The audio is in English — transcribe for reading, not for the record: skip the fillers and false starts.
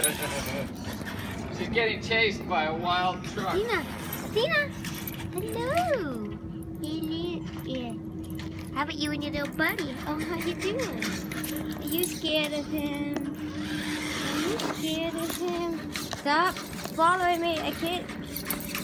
She's getting chased by a wild truck. Athena! Athena! Hello! Hello. Yeah. How about you and your little buddy? Oh, how you doing? Are you scared of him? Are you scared of him? Stop following me. I can't.